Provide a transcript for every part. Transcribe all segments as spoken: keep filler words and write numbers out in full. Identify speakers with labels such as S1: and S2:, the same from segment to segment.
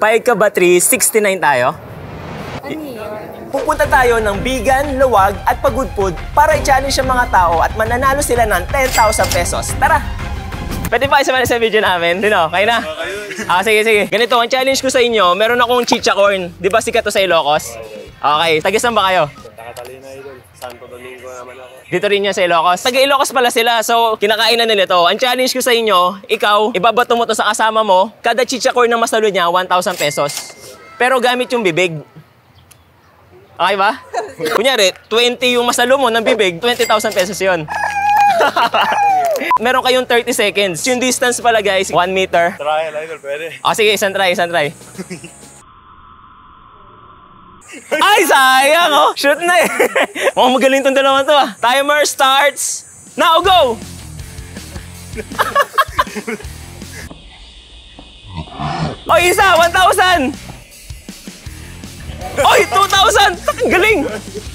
S1: Payka Battery, sixty-nine tayo. Pupunta tayo ng Bigan, Luwag at Pagudpud para i-challenge ang mga tao at mananalo sila ng ten thousand pesos. Tara! Pwede pa isama sa video namin? Dino, kayo na? Ah, sige, sige. Ganito, ang challenge ko sa inyo, meron akong chicha corn. Di ba sikat to sa Ilocos? Okay, taga-saan ba kayo?
S2: Nakatalina idol. Santo Domingo naman ako.
S1: Dito rin yan sa Ilocos. Taga-Ilocos pala sila, so kinakain na nila to. Ang challenge ko sa inyo, ikaw, ibabato mo to sa kasama mo, kada chicha corn na masalo niya, one thousand pesos. Pero gamit yung bibig. Okay ba? Kunyari, twenty yung masalo mo ng bibig, twenty thousand pesos yun. Meron kayong thirty seconds. Yung distance pala guys, one meter.
S2: Trial idol, pwede.
S1: O sige, isang try, isang try. Ay, sayang oh! Shoot na eh! Mukhang magaling tong dalawa to ah. Timer starts now, go! O, isa, one thousand! Oy, two thousand! Galing!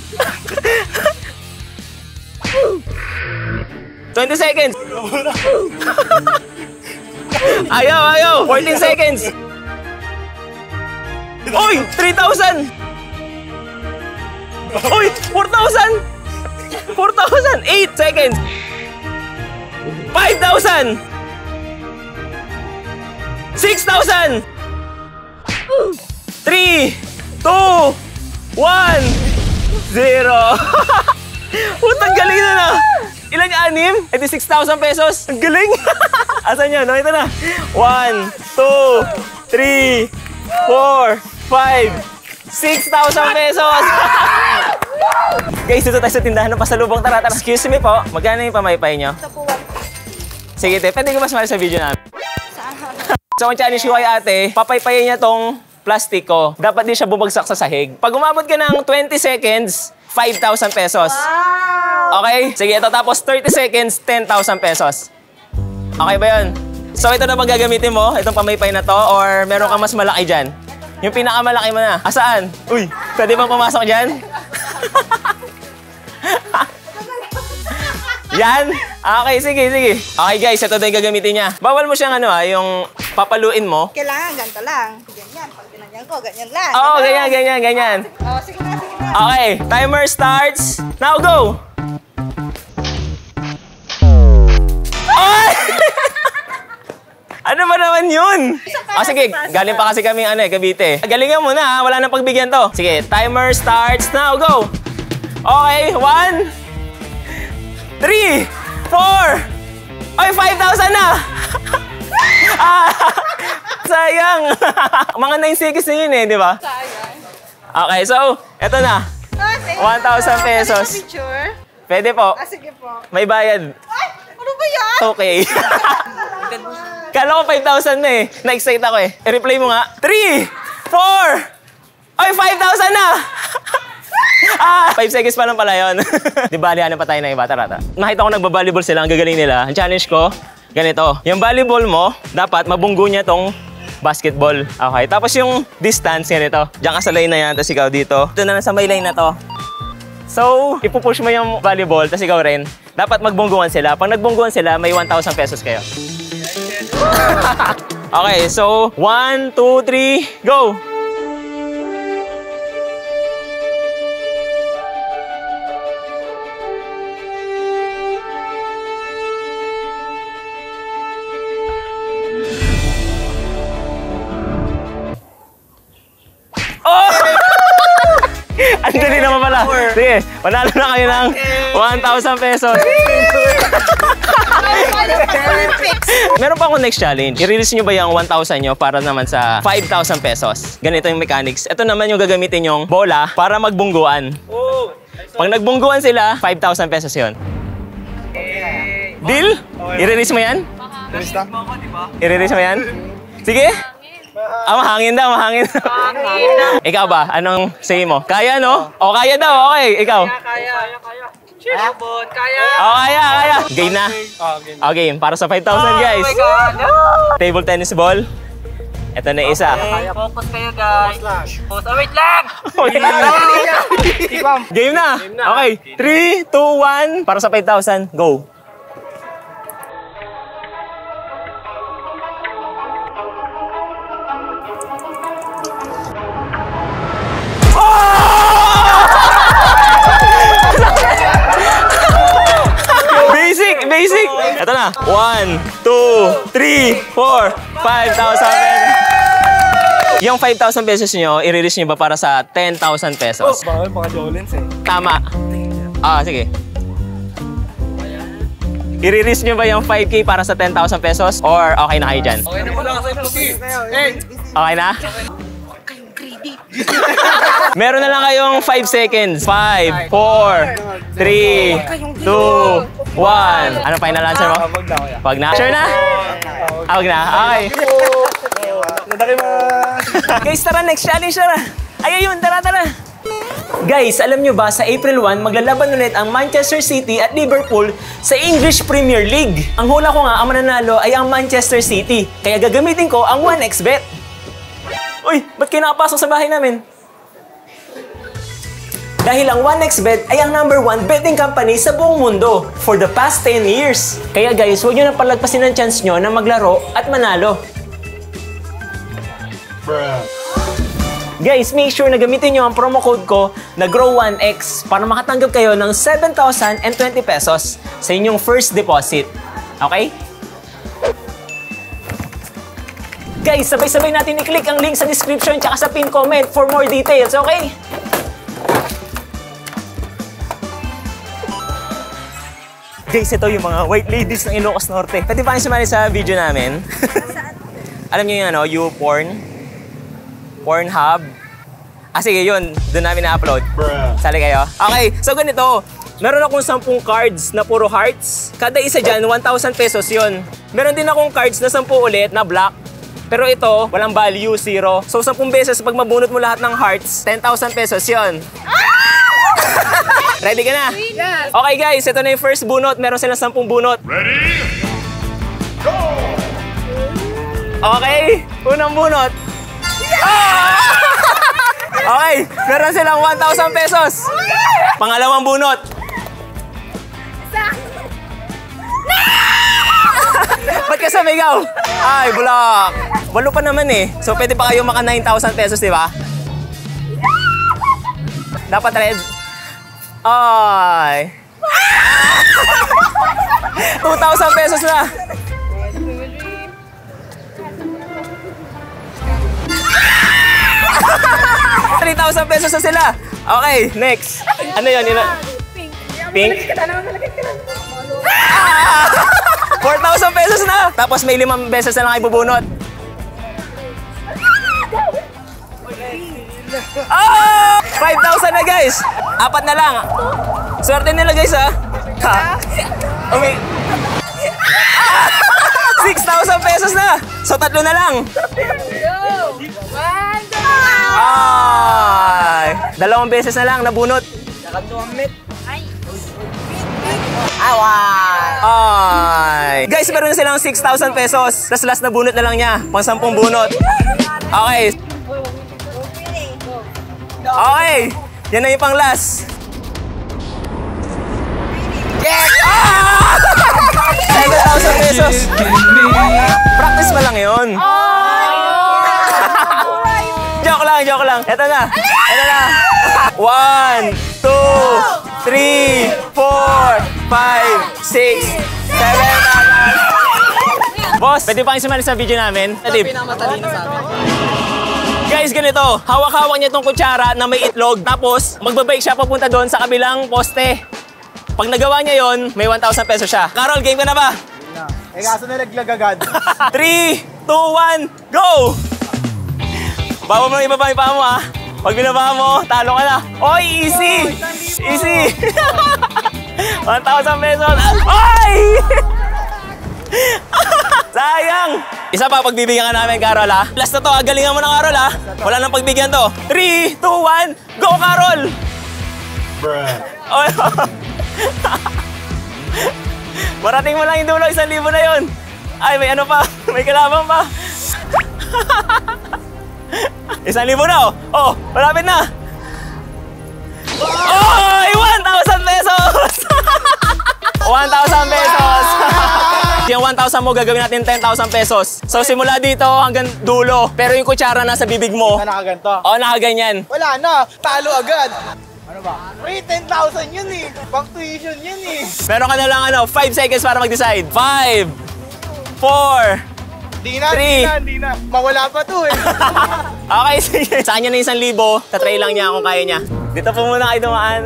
S1: twenty seconds! Ayaw, ayaw! fourteen seconds! Oy, three thousand! Oy, four thousand! four thousand! eight seconds! five thousand! six thousand! three! two, one, zero. Putang galing na na. Ilan yung anim? E di six thousand pesos. Ang galing. Asan yun? No, ito na. one, two, three, four, five, six thousand pesos. Guys, dito tayo sa tindahan ng pasalubong. Tara, tara. Excuse me po. Magkano yung pamaypay nyo?
S3: Ito po, one.
S1: Sige, te. Pwede ko mas mahal sa video namin. So, ang challenge ko kay ate, papaypayin niya tong plastic ko. Dapat din siya bumagsak sa sahig. Pag umabot ka ng twenty seconds, five thousand pesos.
S3: Wow!
S1: Okay? Sige, ito tapos thirty seconds, ten thousand pesos. Okay ba yun? So, ito na bang gagamitin mo? Itong pamaypay na to? Or meron ka mas malaki dyan? Yung pinakamalaki mo na. Asaan? Uy, pwede bang pumasok dyan? Yan? Okay, sige, sige. Okay guys, ito na yung gagamitin niya. Bawal mo siyang ano ah, yung papaluin mo.
S3: Kailangan ganito lang. Ganyan, pag ginanyan ko, ganyan lang.
S1: Oo, oh, ganyan, ganyan, ganyan.
S3: Oh, sige na, sige na.
S1: Okay, timer starts. Now go! Ay! Ano ba naman yun? O oh, sige, galing pa kasi kami ano eh, Cavite. Galingan mo na ha, wala nang pagbigyan to. Sige, timer starts now, go! Okay, one, three, four, ay, five thousand na! Ah, sayang! Mga nine seconds na yun eh, di ba?
S3: Sayang.
S1: Okay, so, eto na. one thousand pesos.
S3: Picture?
S1: Pwede po.
S3: Ah, sige po.
S1: May bayad.
S3: Ay, ano ba yan?
S1: Okay. Kala ko five thousand na eh. Na-excite ako eh. I-reply mo nga. three, four, ay, five thousand na! Ah, five seconds pa lang pala yun. Di ba, lihanan pa tayo ng iba. Tara, tara. Nakita ko nagba-volleyball sila. Ang gagaling nila. Ang challenge ko, ganito. Yung volleyball mo, dapat mabunggo niya tong basketball. Okay. Tapos yung distance, ganito. Diyan ka sa line na yan, tapos ikaw dito. Ito na sa may line na to. So, ipupush mo yung volleyball, tapos ikaw rin. Dapat magbungguan sila. Pag nagbungguan sila, may one thousand pesos kayo. Okay, so, one, two, three, go! Ang dali naman pala. Sige, panalo na kayo ng one thousand pesos. Meron pa akong next challenge. I-release nyo ba yung one thousand nyo para naman sa five thousand pesos? Ganito yung mechanics. Ito naman yung gagamitin yung bola para magbungguan. Pag nagbungguan sila, five thousand pesos yun. Deal? I-release mo yan? I-release mo yan? Sige? Ah, mahangin daw, mahangin. Ikaw ba? Anong say mo? Kaya, no? O, kaya daw, okay. Ikaw?
S4: Kaya, kaya, kaya. Cheers, Bon. Kaya.
S1: O, kaya, kaya. Game na? O, game. Para sa five thousand, guys.
S4: Oh my God.
S1: Table tennis ball. Ito na isa.
S4: Okay, focus kayo, guys. Focus. Oh, wait lang!
S1: Game na. Okay. three, two, one. Para sa five thousand, go. na. one, two, three, four, five thousand pesos. Yung five thousand pesos nyo, i-release nyo ba para sa ten thousand pesos?
S2: Bawal mga Jolens eh.
S1: Tama. Ah, sige. I-release nyo ba yung five K para sa ten thousand pesos? Or okay na kayo dyan?
S4: Okay na wala kasi puti. Hey!
S1: Okay na? Meron na lang kayong five seconds. five, four, three, two, one. Ano final answer mo?
S2: Wag na kuya.
S1: Wag na? Sure na? Ah, wag na? Okay. Guys, tara, next challenge tara. Ay, ayun, tara, tara. Guys, alam nyo ba, sa April first, maglalaban ulit ang Manchester City at Liverpool sa English Premier League. Ang hula ko nga, ang mananalo ay ang Manchester City. Kaya gagamitin ko ang one x bet. Uy, ba't kayo nakapasok sa bahay namin? Dahil ang one x bet ay ang number one betting company sa buong mundo for the past ten years. Kaya guys, huwag nyo na palagpasin ang chance nyo na maglaro at manalo.
S2: Bruh.
S1: Guys, make sure na gamitin nyo ang promo code ko na grow one x para makatanggap kayo ng seven thousand twenty pesos sa inyong first deposit. Okay? Guys, sabay-sabay natin i-click ang link sa description tsaka sa pin comment for more details, okay? Guys, ito yung mga white ladies ng Ilocos Norte. Pwede ba kayo sumali sa video namin? Alam niyo yung ano, YouPorn? Pornhub? Ah, sige, yun. Doon namin na-upload. Sali kayo? Okay, so ganito. Meron akong sampung cards na puro hearts. Kada isa dyan, one thousand pesos yun. Meron din akong cards na sampu ulit na black. Pero ito, walang value, zero. So, sampung beses, pag mabunot mo lahat ng hearts, ten thousand pesos yun. Ready ka na?
S3: Yes.
S1: Okay guys, ito na yung first bunot. Meron silang sampung bunot.
S2: Ready? Go!
S1: Okay, unang bunot. Ah! Okay, meron silang one thousand pesos. Pangalawang bunot. Ba't ka sumigaw? Ay, bulak. Walo pa naman eh. So, pwede pa kayo maka nine thousand pesos, di ba? Dapat red. Ay. two thousand pesos na. three thousand pesos na sila. Okay, next. Ano yun? Yun?
S3: Pink.
S1: Pink? Ah! four thousand pesos na. Tapos may limang beses na lang kayo bubunot. Ah! five thousand na guys. Apat na lang. Swerte nila guys ha. Ha? Umi... Ah! six thousand pesos na. So tatlo na lang. Ay! Dalawang beses na lang nabunot. Ay! Guys, meron na silang six thousand pesos. Tapos last na bunot na lang niya. Pang sampung bunot. Okay. Okay. Yan na yung pang last. Yes! Ah! seven thousand pesos. Practice pa lang yun. Joke lang, joke lang. Ito na. Ito na. One, two, three, four, five, six, seven, boss, pwede pa kayo sumali sa video namin? Pwede. Guys, ganito. Hawak-hawak niya itong kutsara na may itlog. Tapos, magbabike siya papunta doon sa kabilang poste. Pag nagawa niya yon, may one thousand pesos siya. Carol, game ka na ba?
S2: Eh kaso nalaglag agad.
S1: three, two, one, go! Bawa mo yung ibaba yung paa mo, ha? Pag binaba mo, talo ka na. Oy, easy! Easy! one thousand pesos. Ay! Sayang! Isa pa, pagbibigyan ka namin, Carol, ha? Last na to, ha? Galingan mo na, Carol, ha? Wala nang pagbigyan to. three, two, one, go, Carol!
S2: Bruh.
S1: Oh, marating mo lang yung dulo, isang libo na yun. Ay, may ano pa, may kalabang pa. Isang libo na, oh. Oh, malapit na. Oh, one thousand pesos! one thousand pesos! Yung one thousand mo, gagawin natin ten thousand pesos. So, simula dito hanggang dulo. Pero yung kutsara nasa bibig mo.
S2: Na nakaganto.
S1: Oo, nakaganyan.
S2: Wala na, talo agad. Ano ba? Wait, ten thousand yun eh. Pang tuition yun eh.
S1: Meron ka na lang ano, five seconds para mag-decide. five, four,
S2: Di na,
S1: Three.
S2: di na, di na. Mawala pa to eh.
S1: Okay, sige. Sa kanya na isang libo. Tatry lang niya kung kaya niya. Dito po muna kayo dumaan.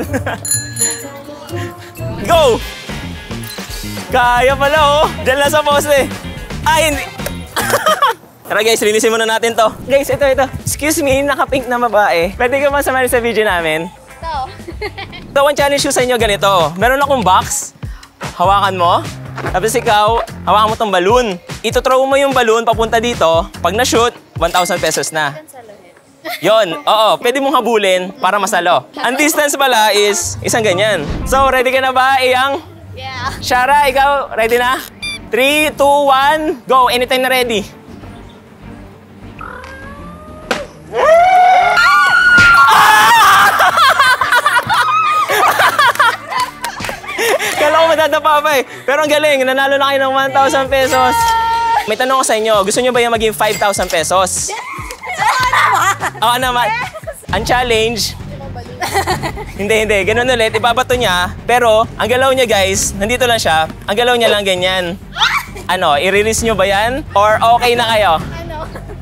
S1: Go! Kaya pala oh. Diyan lang sa poste. Ay, hindi. Tara guys, linisin muna natin to. Guys, ito, ito. Excuse me, naka-pink na babae. Pwede ka ba sumali sa video namin?
S3: Ito.
S1: So, ang challenge ko sa inyo ganito. Meron akong box. Hawakan mo. Tapos ikaw, hawakan mo tong balloon. Ito-throw mo yung balloon papunta dito. Pag na-shoot, one thousand pesos na. Yon, oo. Pwede mong habulin para masalo. Ang distance pala is isang ganyan. So, ready ka na ba, Iyang?
S3: Yeah.
S1: Shara, ikaw, ready na? three, two, one, go! Anytime na ready. Kala ko madadapa pa eh. Pero ang galing, nanalo na kayo ng one thousand pesos. May tanong ko sa inyo, gusto nyo ba yung maging five thousand pesos? Oo naman. Ang challenge, hindi, hindi. Ganun ulit, ibabato niya. Pero, ang galaw niya guys, nandito lang siya. Ang galaw niya lang ganyan. Ano, i-release nyo ba yan? Or okay na kayo?
S3: Ano?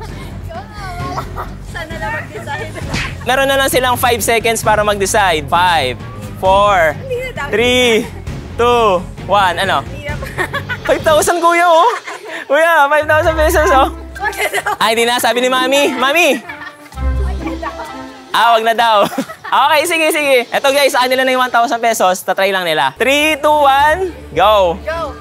S3: Sana na mag-decide.
S1: Meron na lang silang five seconds para mag-decide. five, four, three, two, one. Ano? five thousand kuya oh. Kuya, five thousand pesos oh. Ay, di na. Sabi ni Mami. Mami! Ah, wag na daw. Okay, sige, sige. Eto guys, sa kanila na yung one thousand pesos. Tatry lang nila. three, two, one, go!
S3: Go.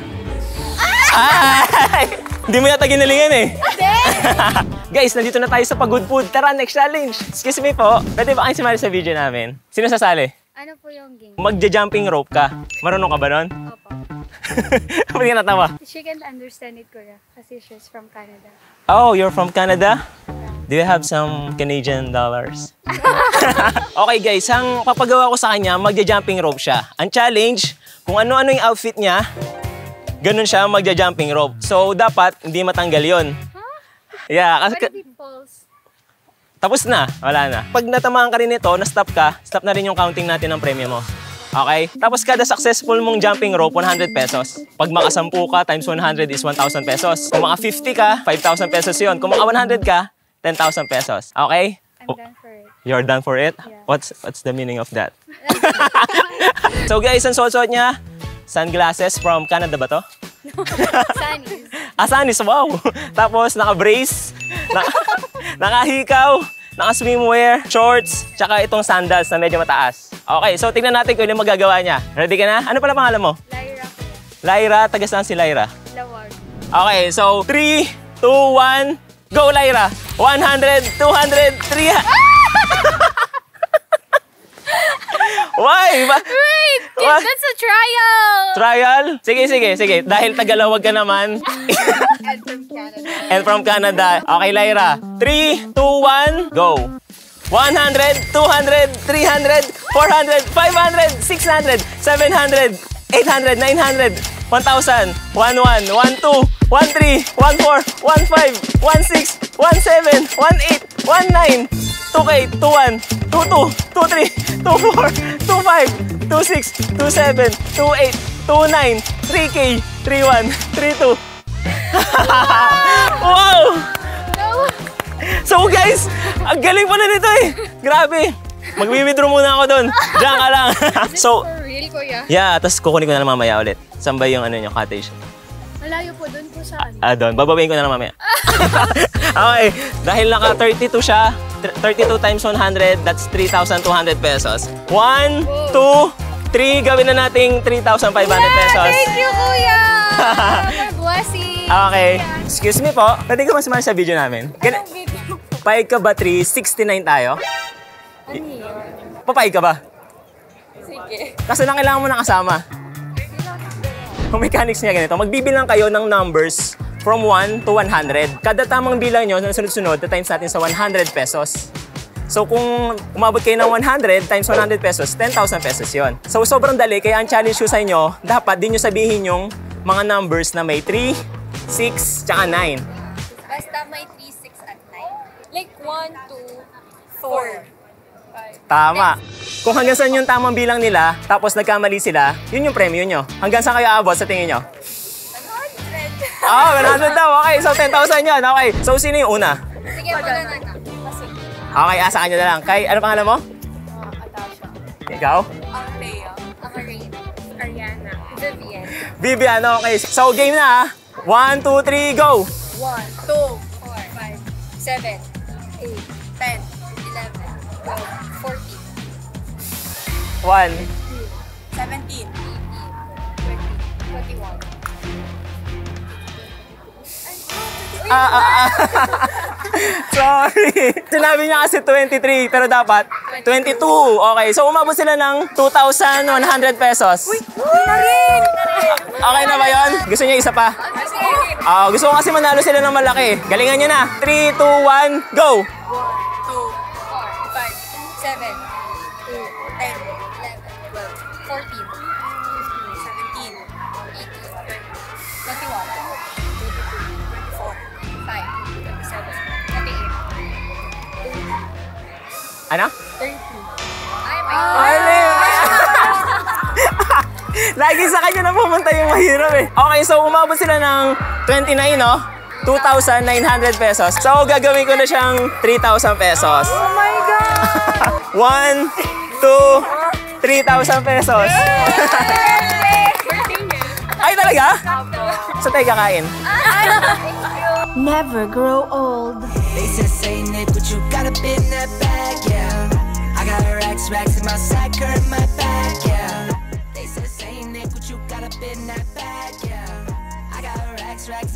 S1: Ay! Hindi mo yata ginalingan eh.
S3: Hindi.
S1: Guys, nandito na tayo sa Pagod Food. Tara, next challenge. Excuse me po. Pwede ba kayo sumali sa video namin? Sino sasali?
S3: Ano po yung game?
S1: Magja-jumping rope ka. Marunong ka ba nun?
S3: Opo.
S1: Ba't ka natawa?
S3: She can't understand it, Kuya. Kasi she's from Canada.
S1: Oh, you're from Canada? Do you have some Canadian dollars? Okay guys, ang papagawa ko sa kanya, magja-jumping rope siya. Ang challenge, kung ano-ano yung outfit niya, ganun siya magja-jumping rope. So, dapat hindi matanggal yon. Yeah, kasi...
S3: What if it falls?
S1: Tapos na, wala na. Pag natamaan ka rin ito, na-stop ka, stop na rin yung counting natin ng premium mo. Okay? Tapos kada successful mong jumping rope, one hundred pesos. Pag makasampu ka, times one hundred is one thousand pesos. Kung maka fifty ka, five thousand pesos yun. Kung maka one hundred ka, ten thousand pesos. Okay?
S3: I'm done for it.
S1: You're done for it?
S3: Yeah.
S1: What's what's the meaning of that? So guys, ang suot-suot niya, sunglasses from Canada ba to?
S3: Sunnies.
S1: Ah, Sunnies, wow! Tapos naka-brace, naka, naka-hikaw, naka-swimwear, shorts, tsaka itong sandals na medyo mataas. Okay, so tingnan natin kung ano yung magagawa niya. Ready ka na? Ano pala pangalan mo?
S3: Lyra, Kuya.
S1: Lyra, taga saan si Lyra?
S3: Lawag.
S1: Okay, so three, two, one, go Lyra! one hundred, two hundred, three hundred... Why? Ba
S3: Wait!
S1: What?
S3: That's a trial!
S1: Trial? Sige, sige, sige. Dahil tagalawag ka naman.
S3: And from Canada.
S1: And from Canada. Okay, Lyra. three, two, one, go. one hundred, two hundred, three hundred, four hundred, five hundred, six hundred, seven hundred, eight hundred, nine hundred, one thousand, one one, one two, one three, one four, one five, one six, one seven, one eight, one nine, two eight, two one, two two, two three, two four, two five, two six, two seven, two eight, two nine, three K, three one, three two. Wow!
S3: No!
S1: So guys, ang galing pala nito eh. Grabe. Mag-withdraw muna ako doon. Diyan ka lang. So,
S3: For real, Kuya?
S1: yeah, tapos kukunin ko na lang mamaya ulit. Saan ba yung ano nyo, cottage?
S3: Malayo po doon po sa ano.
S1: Ah, doon. Babawiin ko na lang mamaya. Okay. Dahil naka thirty-two siya, thirty-two times one hundred, that's three thousand two hundred pesos. one, two, three, gawin na nating three thousand five hundred pesos.
S3: Thank you, Kuya! Blessing!
S1: Okay. Excuse me po. Pwede ka mas sa video namin? Gan-
S3: Anong video?
S1: Pahig ka ba three sixty-nine tayo?
S3: Ano yun?
S1: Papayag ka ba?
S3: Sige.
S1: Kasi lang kailangan mo ng kasama. Ang mechanics niya ganito, magbibilang kayo ng numbers from one to one hundred. Kada tamang bilang nyo na sunod-sunod, the times natin sa one hundred pesos. So kung umabot kayo ng one hundred times one hundred pesos, ten thousand pesos yon. So sobrang dali, kaya ang challenge ko sa inyo, dapat din nyo sabihin yung mga numbers na may three, six, tsaka nine.
S3: Basta may three, six, at nine. Like one, two, four.
S1: Tama. Kung hanggang saan yung tamang bilang nila, tapos nagkamali sila, yun yung premyo nyo. Hanggang saan kayo aabot sa tingin nyo?
S3: one hundred.
S1: Ah, one hundred daw. Okay, so ten thousand yun. Okay, so sino yung una?
S3: Sige, pala na na. Kasi,
S1: Okay, asa kanya na lang. Kay, ano pangalan mo?
S3: uh, Atasha.
S1: Ikaw?
S3: Ang Leo. Ako Rain. Ariana. Vivian.
S1: Vivian, okay. So, game na ha. One, two, three, go!
S3: one, two, four, five, seven, eight, ten, eleven, twelve, fourteen,
S1: One.
S3: seventeen, eighteen, twenty, twenty-one.
S1: Ah, ah, ah. Sorry. Sinabi niya kasi twenty-three, pero dapat twenty-two. Okay, so umabot sila ng two thousand one hundred pesos.
S3: Uy, na rin!
S1: Okay na ba yun? Gusto niyo isa pa?
S3: Kasi,
S1: Ah, gusto ko kasi manalo sila ng malaki. Galingan niyo na. three, two, one, go!
S3: one, two, four, five, seven, eight, ten, eleven, twelve, fourteen, fifteen, seventeen, eighteen, twenty, twenty-one, twenty-two, twenty-four, twenty-five, twenty-seven, twenty-eight,
S1: Ano?
S3: thirty. Ay, my
S1: Ay, lagi sa kanya na pumunta yung mahirap eh. Okay, so umabot sila ng twenty-nine, no? two thousand nine hundred pesos. So gagawin ko na siyang three thousand pesos.
S3: Oh my God!
S1: one, two, three thousand pesos. Ay, talaga? So tayo kakain.
S5: Never grow old.
S6: They said say Nick, but you got a bit in that bag, yeah. I got racks, racks in my sack, in my back, yeah. They said say Nick, but you got a bit in that bag, yeah. I got racks, racks.